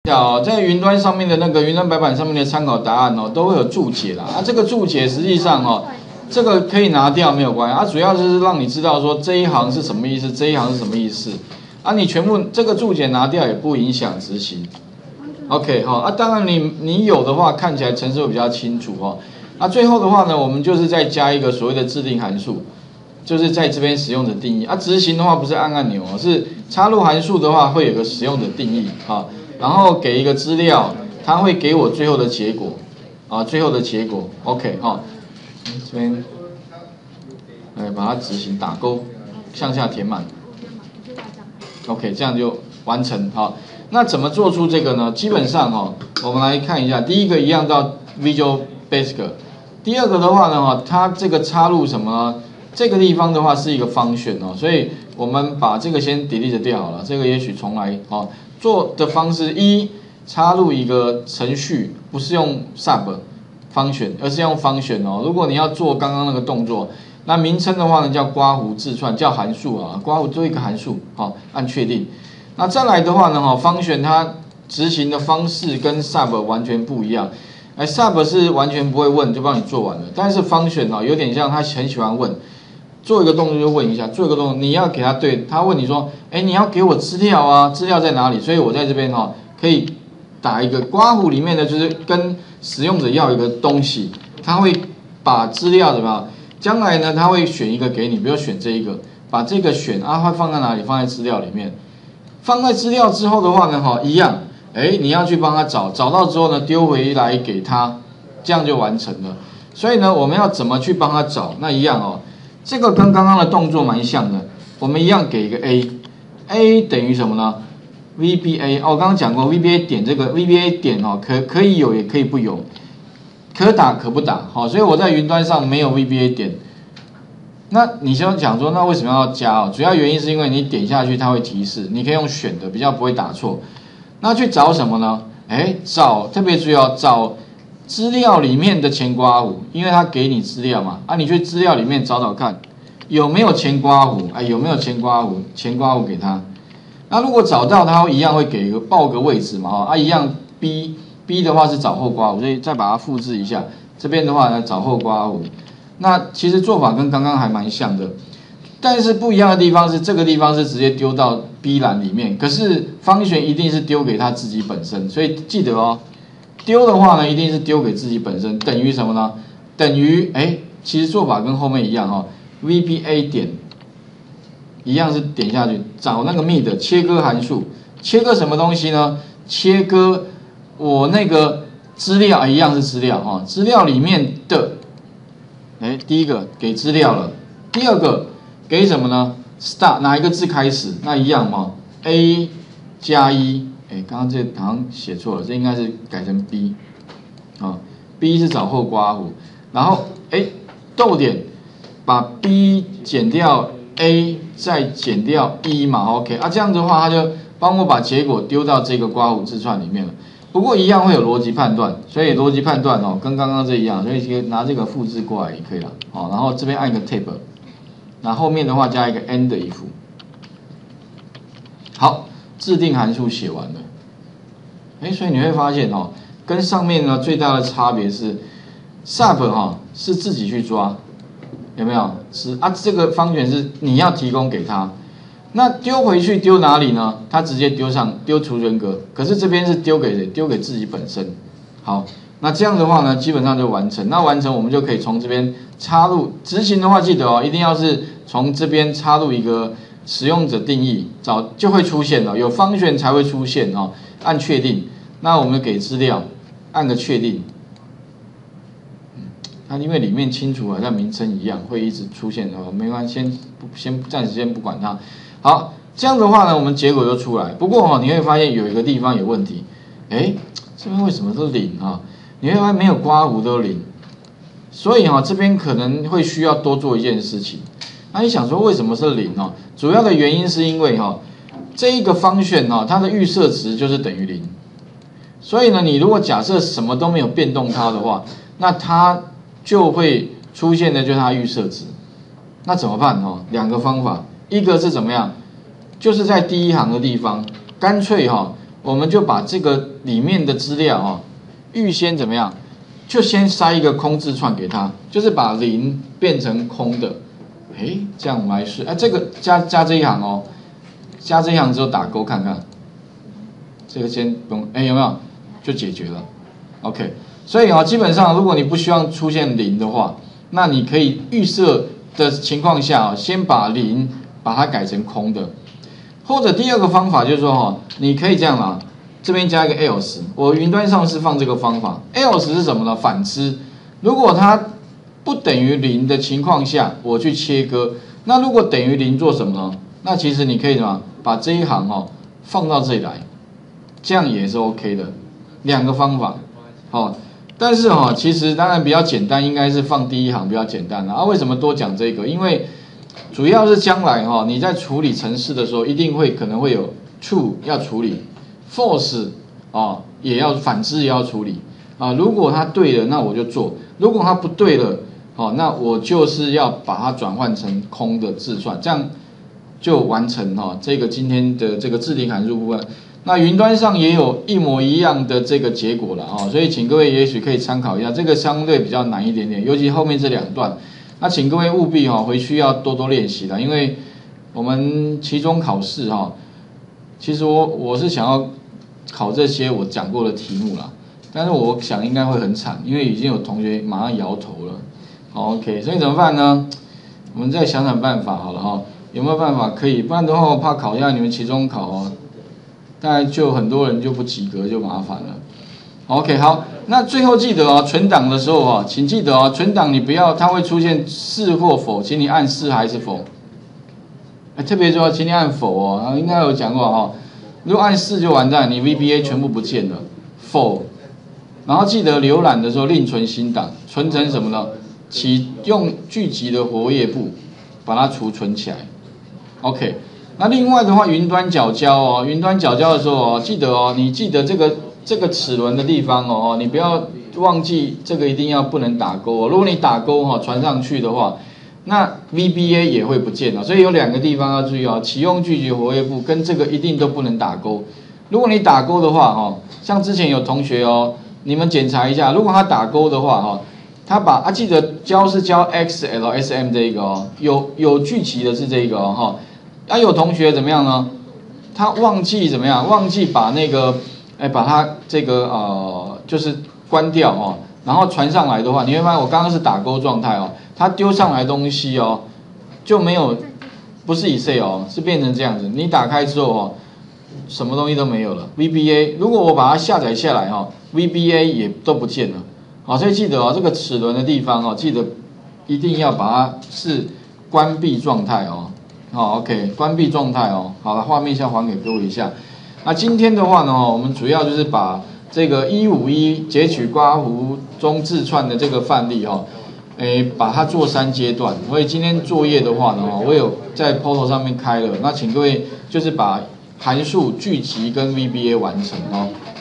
在云端上面的那个云端白板上面的参考答案都会有注解啦。这个注解实际上这个可以拿掉没有关系，主要就是让你知道说这一行是什么意思，这一行是什么意思。你全部这个注解拿掉也不影响执行。OK 当然你有的话看起来程式会比较清楚最后的话呢，我们就是再加一个所谓的制定函数。就是在这边使用者定义执行的话不是按按钮是插入函数的话会有个使用者定义然后给一个资料，它会给我最后的结果最后的结果 OK 这边把它执行打勾，向下填满 OK 这样就完成那怎么做出这个呢？基本上我们来看一下，第一个一样到 Visual Basic， 第二个的话呢它这个插入什么呢？这个地方的话是一个function所以我们把这个先 delete 掉好了，这个也许重来做的方式插入一个程序，不是用 sub function， 而是用 function 如果你要做刚刚那个动作，那名称的话呢叫刮胡字串，叫函数刮胡做一个函数按确定。那再来的话呢function 它执行的方式跟 sub 完全不一样。sub 是完全不会问就帮你做完了，但是 function 有点像他很喜欢问。做一个动作就问一下，做一个动作你要给他对，他问你说，你要给我资料资料在哪里？所以我在这边可以打一个刮胡里面的就是跟使用者要一个东西，他会把资料怎么样？将来呢他会选一个给你，比如选这一个，把这个选会放在哪里？放在资料里面，放在资料之后的话呢一样，你要去帮他找到之后呢丢回来给他，这样就完成了。所以呢我们要怎么去帮他找？那一样这个跟刚刚的动作蛮像的，我们一样给一个 A 等于什么呢 ？VBA 我刚刚讲过 VBA 点这个 VBA 点可以有也可以不有，可打可不打所以我在云端上没有 VBA 点。那你先讲说那为什么要加主要原因是因为你点下去它会提示，你可以用选的，比较不会打错。那去找什么呢？找特别注意找资料里面的前刮胡，因为他给你资料嘛你去资料里面找找看有没有前刮胡有没有前刮胡给他。那如果找到他一样会给一个报个位置嘛一样 B 的话是找后刮胡，所以再把它复制一下，这边的话呢找后刮胡。那其实做法跟刚刚还蛮像的，但是不一样的地方是这个地方是直接丢到 B 栏里面，可是function一定是丢给他自己本身，所以记得丢的话呢一定是丢给自己本身，等于什么呢？等于其实做法跟后面一样VBA 点一样是点下去找那个 mid 切割函数，切割什么东西呢？切割我那个资料一样是资料资料里面的第一个给资料了，第二个给什么呢 ？start 哪一个字开始？那一样A 加1。刚刚这好像写错了，这应该是改成 B B 是找后刮胡，然后逗点把 B 减掉 A 再减掉1嘛 ，OK 这样的话他就帮我把结果丢到这个刮胡字串里面了。不过一样会有逻辑判断，所以逻辑判断跟刚刚这一样，所以拿这个复制过来也可以了然后这边按一个 tab， 那后面的话加一个 end if。好，制定函数写完了，所以你会发现跟上面呢最大的差别是 sub 是自己去抓，有没有？是这个function是你要提供给他，那丢回去丢哪里呢？他直接丢储存格，可是这边是丢给谁？丢给自己本身。好，那这样的话呢，基本上就完成。那完成我们就可以从这边插入执行的话，记得一定要是从这边插入一个使用者定义，就会出现了，有function才会出现按确定。那我们给资料，按个确定。它因为里面清楚像名称一样，会一直出现没关系，暂时先不管它。好，这样的话呢，我们结果就出来。不过你会发现有一个地方有问题，这边为什么是0你会发现没有刮胡都0，所以这边可能会需要多做一件事情。那你想说为什么是0主要的原因是因为这一个function它的预设值就是等于0，所以呢，你如果假设什么都没有变动它的话，那它就会出现的就是它预设值。那怎么办两个方法，一个是怎么样？就是在第一行的地方，干脆我们就把这个里面的资料哦，预先怎么样？就先塞一个空字串给他，就是把零变成空的。这样我们来试，这个加这一行哦，加这一行之后打勾看看，这个先不用，有没有就解决了 ？OK， 所以基本上如果你不希望出现零的话，那你可以预设的情况下先把零把它改成空的，或者第二个方法就是说你可以这样啦，这边加一个 else， 我云端上是放这个方法 ，else 是什么呢？反之，如果它不等于零的情况下，我去切割。那如果等于零做什么呢？那其实你可以什么？把这一行放到这里来，这样也是 OK 的。两个方法，但是其实当然比较简单，应该是放第一行比较简单为什么多讲这个？因为主要是将来你在处理程式的时候，一定可能会有 true 要处理 ，false 也要反之也要处理如果它对了，那我就做；如果它不对了。那我就是要把它转换成空的字串，这样就完成这个今天的这个字体函数部分。那云端上也有一模一样的这个结果了所以请各位也许可以参考一下，这个相对比较难一点点，尤其后面这两段。那请各位务必回去要多多练习了，因为我们期中考试其实我是想要考这些我讲过的题目啦，但是我想应该会很惨，因为已经有同学马上摇头了。OK， 所以怎么办呢？我们再想想办法好了有没有办法可以？不然的话，我怕考一下你们期中考大概就很多人就不及格，就麻烦了。OK， 好，那最后记得存档的时候请记得存档你不要它会出现是或否，请你按是还是否。特别说，请你按否应该有讲过如果按是就完蛋，你 VBA 全部不见了。否，然后记得浏览的时候另存新档，存成什么呢？启用聚集的活页簿把它储存起来 ，OK。那另外的话，云端缴交云端缴交的时候记得你记得这个齿轮的地方你不要忘记这个一定要不能打勾如果你打勾传上去的话，那 VBA 也会不见所以有两个地方要注意启用聚集活页簿跟这个一定都不能打勾。如果你打勾的话像之前有同学你们检查一下，如果他打勾的话他把记得交是交 XLSM 这个有聚集的是这个有同学怎么样呢？他忘记怎么样？忘记把那个把它这个就是关掉然后传上来的话，你会发现我刚刚是打勾状态它丢上来东西就没有，不是 Excel 是变成这样子。你打开之后什么东西都没有了。VBA 如果我把它下载下来VBA 也都不见了。所以记得这个齿轮的地方记得一定要把它是关闭状态OK， 关闭状态好了，画面先还给各位一下。那今天的话呢我们主要就是把这个151截取刮胡中字串的这个范例把它做3阶段。所以今天作业的话呢我有在 Portal 上面开了，那请各位就是把函数聚集跟 VBA 完成